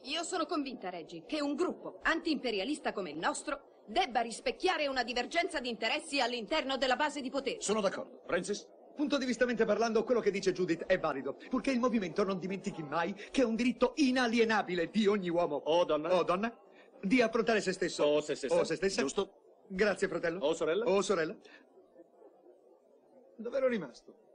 Io sono convinta, Reggie, che un gruppo anti-imperialista come il nostro debba rispecchiare una divergenza di interessi all'interno della base di potere. Sono d'accordo. Francis? Punto di vistamente parlando, quello che dice Judith è valido, purché il movimento non dimentichi mai che è un diritto inalienabile di ogni uomo O donna? o donna di affrontare se stesso O se stessa. o se stessa. Giusto? Grazie, fratello. O sorella? O sorella. Dove ero rimasto?